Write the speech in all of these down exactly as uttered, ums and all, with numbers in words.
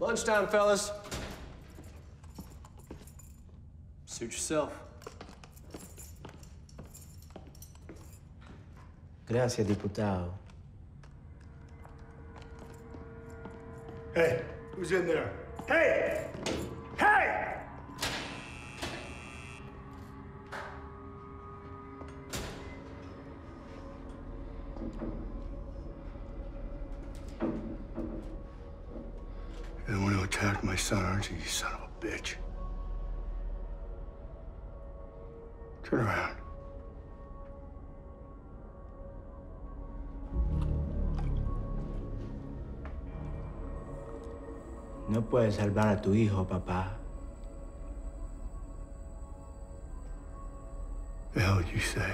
Lunchtime, fellas. Suit yourself. Gracias, diputado. Hey, who's in there? Hey! Hey! You're the one who attacked my son, aren't you, you son of a bitch? Turn around. No puedes salvar a tu hijo, papá. The hell did you say?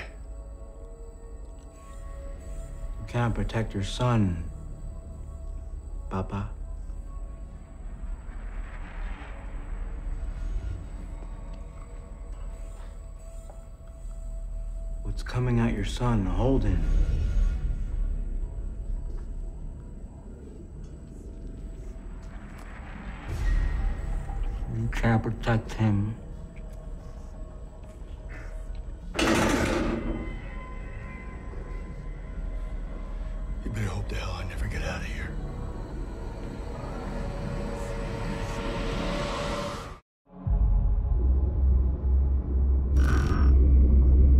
You can't protect your son, Papa. What's coming at your son, Holden? You can't protect him. You better hope the hell I never get out of here.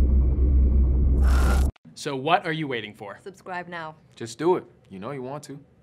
So what are you waiting for? Subscribe now. Just do it. You know you want to.